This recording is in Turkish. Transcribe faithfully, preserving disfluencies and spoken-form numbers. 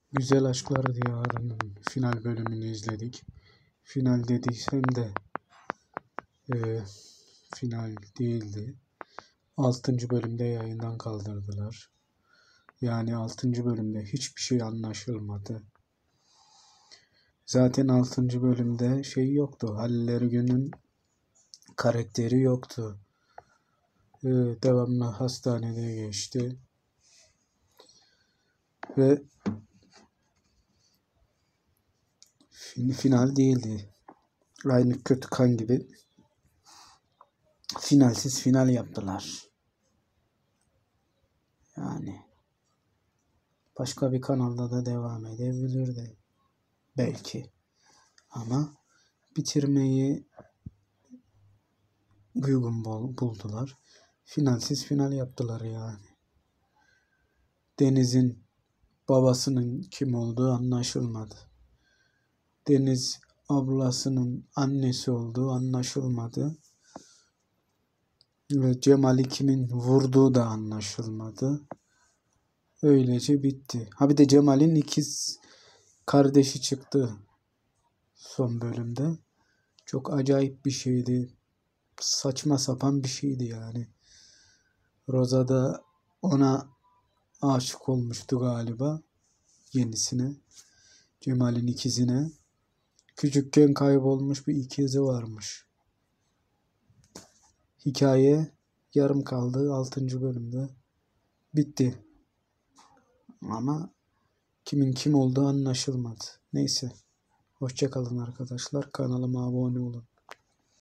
Güzel Aşklar Diyarı'nın final bölümünü izledik. Final dediysem de e, final değildi. altıncı bölümde yayından kaldırdılar. Yani altıncı bölümde hiçbir şey anlaşılmadı. Zaten altıncı bölümde şey yoktu. Halil Ergün'ün karakteri yoktu. E, devamlı hastanede geçti. Ve final değildi. Aynı Kötü Kan gibi finalsiz final yaptılar. Yani başka bir kanalda da devam edebilirdi belki. Ama bitirmeyi uygun buldular. Finalsiz final yaptılar yani. Deniz'in babasının kim olduğu anlaşılmadı. Deniz ablasının annesi olduğu anlaşılmadı. Ve Cemal'i kimin vurduğu da anlaşılmadı. Öylece bitti. Ha bir de Cemal'in ikiz kardeşi çıktı son bölümde. Çok acayip bir şeydi. Saçma sapan bir şeydi yani. Rosa da ona aşık olmuştu galiba. Yenisine. Cemal'in ikizine. Küçükken kaybolmuş bir ikizi varmış. Hikaye yarım kaldı. altıncı bölümde bitti. Ama kimin kim olduğu anlaşılmadı. Neyse. Hoşça kalın arkadaşlar. Kanalıma abone olun.